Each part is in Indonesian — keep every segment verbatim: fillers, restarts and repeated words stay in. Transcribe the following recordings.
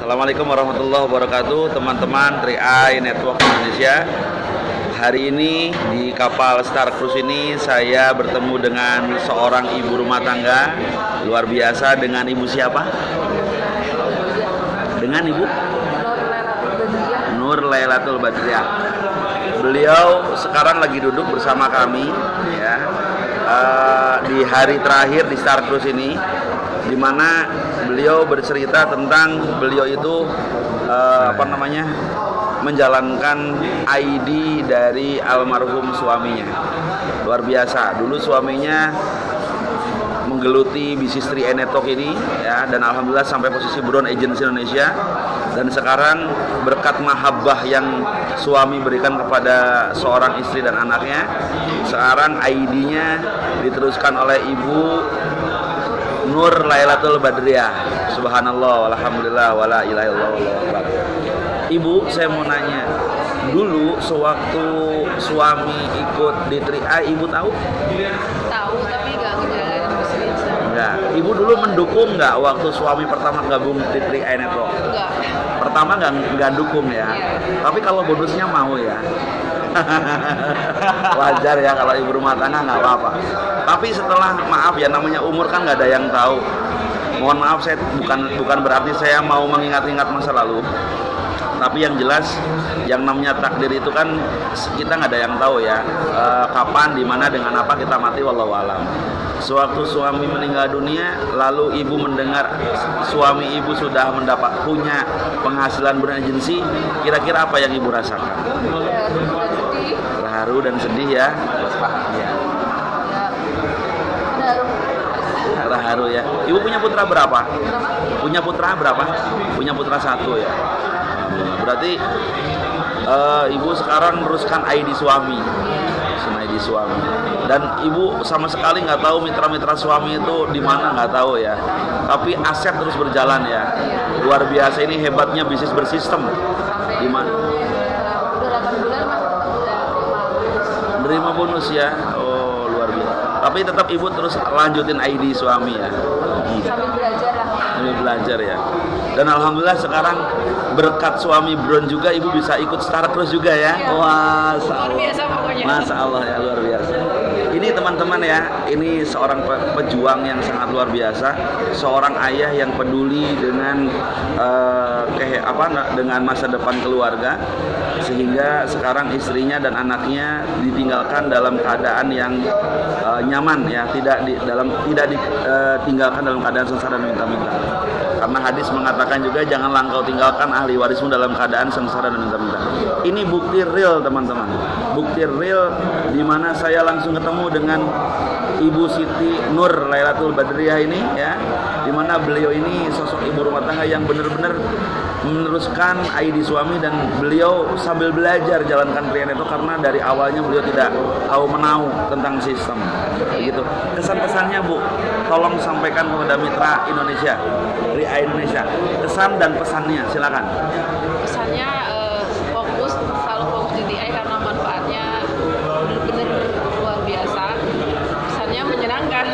Assalamualaikum warahmatullahi wabarakatuh, teman-teman Tri Eye Network Indonesia. Hari ini di kapal Star Cruise ini saya bertemu dengan seorang ibu rumah tangga luar biasa. Dengan ibu siapa? Dengan ibu Nur Lailatul Badriah. Beliau sekarang lagi duduk bersama kami ya, uh, di hari terakhir di Star Cruise ini, di mana beliau bercerita tentang beliau itu uh, apa namanya menjalankan I D dari almarhum suaminya. Luar biasa. Dulu suaminya menggeluti bisnis Tri Eye Network ini ya, dan alhamdulillah sampai posisi Brown Agency Indonesia. Dan sekarang berkat mahabbah yang suami berikan kepada seorang istri dan anaknya, sekarang I D-nya diteruskan oleh Ibu Nur Lailatul Badriah. Subhanallah, alhamdulillah, wala ilaha illallah, wallahu akbar. Ibu, saya mau nanya, dulu sewaktu suami ikut di Tri Eye, Ibu tahu? Tahu, tapi nggak ngejalanin bisnis. Enggak. Ibu dulu mendukung nggak waktu suami pertama gabung di Tri Eye Network? Enggak. Pertama nggak nggak dukung ya. Iya. Tapi kalau bonusnya mau ya. Wajar ya kalau ibu rumah tangga, nggak apa-apa. Tapi setelah, maaf ya, namanya umur kan nggak ada yang tahu. Mohon maaf, saya bukan bukan berarti saya mau mengingat-ingat masa lalu. Tapi yang jelas, yang namanya takdir itu kan kita nggak ada yang tahu ya, e, kapan, di mana, dengan apa kita mati, wallahu alam. Sewaktu suami meninggal dunia, lalu ibu mendengar suami ibu sudah mendapat punya penghasilan Brown Agency, kira-kira apa yang ibu rasakan? Terharu dan sedih ya. Ya. Terharu ya. Ibu punya putra berapa? Punya putra berapa? Punya putra satu ya. Berarti uh, ibu sekarang meneruskan I D suami, I D suami. Dan ibu sama sekali nggak tahu mitra-mitra suami itu di mana, nggak tahu ya. Tapi aset terus berjalan ya. Luar biasa, ini hebatnya bisnis bersistem. Di mana? Menerima bonus ya. Oh, luar biasa. Tapi tetap ibu terus lanjutin I D suami ya. Sambil belajar lah. Sambil belajar ya. Dan alhamdulillah sekarang berkat suami Brown juga ibu bisa ikut Star Cruise juga ya. Ya. Wah, luar biasa pokoknya. Masya Allah ya, luar biasa. Ini teman-teman ya, ini seorang pejuang yang sangat luar biasa, seorang ayah yang peduli dengan uh, ke apa dengan masa depan keluarga, sehingga sekarang istrinya dan anaknya ditinggalkan dalam keadaan yang uh, nyaman ya, tidak di dalam tidak ditinggalkan uh, dalam keadaan sengsara dan minta-minta. Karena hadis mengatakan juga, janganlah engkau tinggalkan ahli warismu dalam keadaan sengsara dan minta-minta. Ini bukti real teman-teman, bukti real di mana saya langsung ketemu dengan Ibu Siti Nur Lailatul Badriah ini ya, di mana beliau ini sosok ibu rumah tangga yang benar-benar meneruskan I D suami, dan beliau sambil belajar jalankan Tri Eye Network karena dari awalnya beliau tidak tahu menahu tentang sistem. Begitu. Kesan-kesannya Bu, tolong sampaikan kepada mitra Indonesia, Tri Eye Indonesia, kesan dan pesannya, silakan. Pesannya uh, fokus, selalu fokus di Tri Eye karena manfaatnya benar-benar luar biasa. Pesannya menyenangkan.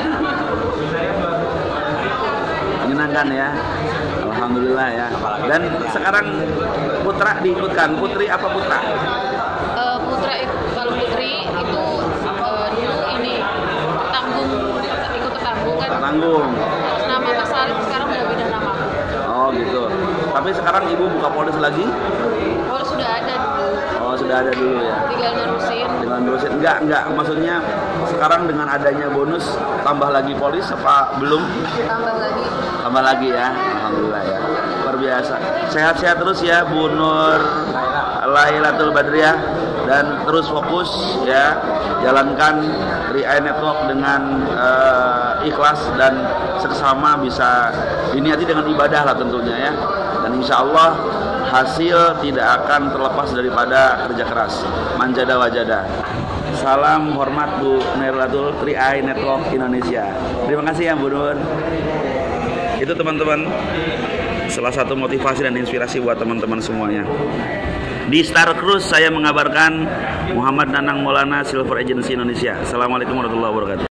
Menyenangkan ya. Alhamdulillah ya. Dan sekarang putra diikutkan. Putri apa putra? Uh, putra kalau putri itu uh, dulu ini tanggung, ikut tanggung kan. Tanggung. Nama Mas Arif sekarang udah beda nama. Oh gitu. Tapi sekarang ibu buka polis lagi? Oh sudah ada dulu. Oh sudah ada dulu ya. Tinggal nerusin. Tinggal nerusin. Enggak enggak. Maksudnya sekarang dengan adanya bonus tambah lagi polis apa belum? Tambah lagi. Tambah lagi ya. Alhamdulillah ya. Luar biasa. Sehat-sehat terus ya Bu Nur Lailatul Badriah, dan terus fokus ya, jalankan Tri Eye Network dengan uh, ikhlas dan seksama, bisa diniati dengan ibadah lah tentunya ya. Dan insya Allah hasil tidak akan terlepas daripada kerja keras. Manjada wajada. Salam hormat Bu Lailatul, Tri Eye Network Indonesia. Terima kasih ya Bu Nur. Itu teman-teman, salah satu motivasi dan inspirasi buat teman-teman semuanya. Di Star Cruise saya mengabarkan Muhammad Nanang Maulana, Silver Agency Indonesia. Assalamualaikum warahmatullahi wabarakatuh.